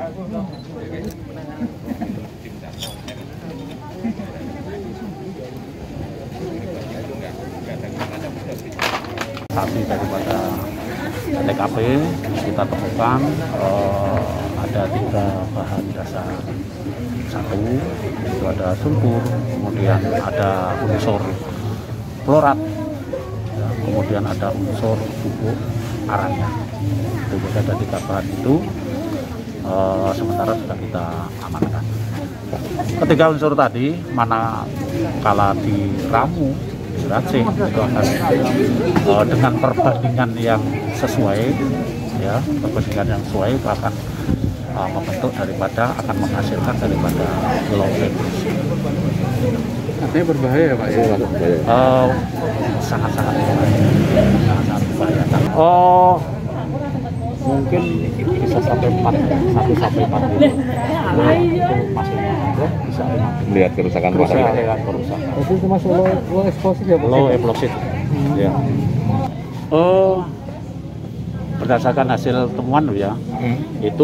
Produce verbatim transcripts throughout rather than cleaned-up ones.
Saksi daripada T K P kita temukan eh, ada tiga bahan dasar. Satu itu ada sulfur, kemudian ada unsur klorat, ya, kemudian ada unsur bubuk aranya. Itu ada tiga bahan itu, eh, sementara sudah kita amankan. Ketiga unsur tadi, mana kala diramu diracik itu akan uh, dengan perbandingan yang sesuai, ya perbandingan yang sesuai itu akan uh, membentuk daripada akan menghasilkan daripada low evolution. Artinya berbahaya ya Pak ya? Uh, sangat-sangat berbahaya, sangat-sangat berbahaya. Oh, mungkin bisa sampai empat, satu sampai empat kilo. Nah, itu masuknya bisa melihat kerusakan kerusakan. kerusakan. Itu termasuk low, low explosive ya Pak? Low explosive. Hmm. Ya. Oh, berdasarkan hasil temuan ya, hmm. itu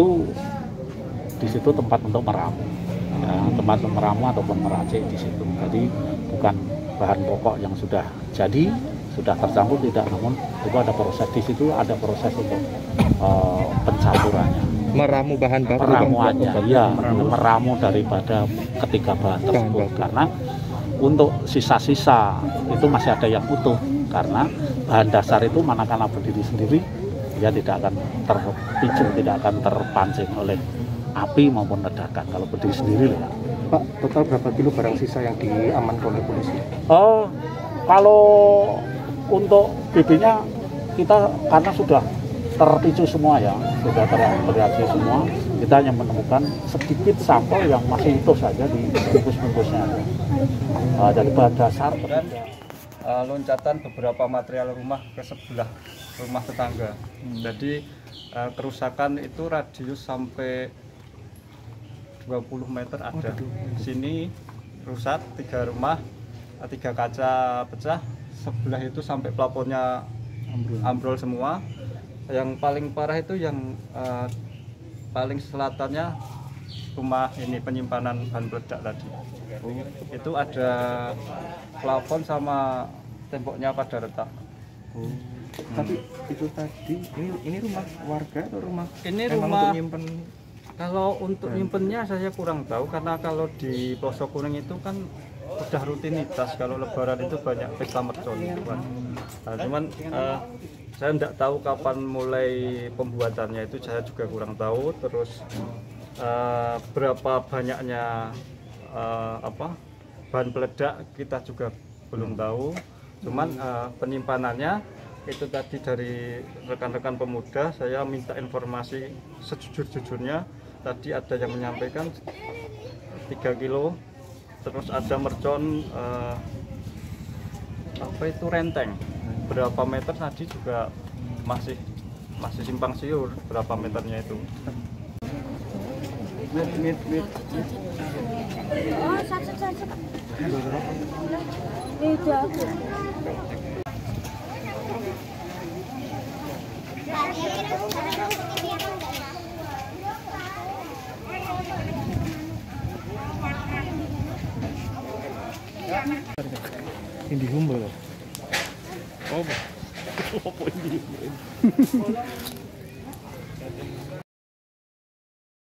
di situ tempat untuk meramu, ya, tempat untuk meramu ataupun meracik di situ. Jadi bukan bahan pokok yang sudah jadi, sudah tercampur tidak, namun itu ada proses di situ, ada proses untuk uh, pencampurannya. Meramu bahan baku. Peramuannya, iya, meramu daripada ketiga bahan tersebut, bahan karena untuk sisa-sisa itu masih ada yang utuh, karena bahan dasar itu manakala berdiri sendiri dia tidak akan terpicu, tidak akan terpancing oleh api maupun ledakan kalau berdiri sendiri ya. Pak, total berapa kilo barang sisa yang diamankan oleh polisi? Oh, kalau untuk B B-nya kita karena sudah terpicu semua ya, sudah terreaksi semua, kita hanya menemukan sedikit sampel yang masih utuh saja di bungkus-bungkusnya. Uh, dari bahan dasar dan uh, loncatan beberapa material rumah ke sebelah rumah tetangga. Hmm. Jadi uh, kerusakan itu radius sampai dua puluh meter ada. Di sini rusak tiga rumah, tiga kaca pecah, sebelah itu sampai plafonnya ambrol, ambrol semua. Yang paling parah itu yang uh, paling selatannya rumah ini penyimpanan bahan peledak tadi. Oh. Itu ada plafon sama temboknya pada retak. Oh. Hmm. Tapi itu tadi ini ini rumah warga atau rumah? Ini rumah untuk nyimpen. Kalau untuk nyimpennya saya kurang tahu, karena kalau di Pelosok Kuning itu kan udah rutinitas kalau Lebaran itu banyak pesta mercon. Nah, cuman uh, saya tidak tahu kapan mulai pembuatannya, itu saya juga kurang tahu. Terus uh, berapa banyaknya uh, apa bahan peledak kita juga belum tahu. Cuman uh, penyimpanannya itu tadi dari rekan-rekan pemuda saya minta informasi sejujur-jujurnya. Tadi ada yang menyampaikan tiga kilo, terus ada mercon uh, apa itu renteng berapa meter tadi juga masih masih simpang siur berapa meternya itu. Mit, mit, mit. Oh, satu satu. Itu aku. Ini di Humble. Oh, apa ini?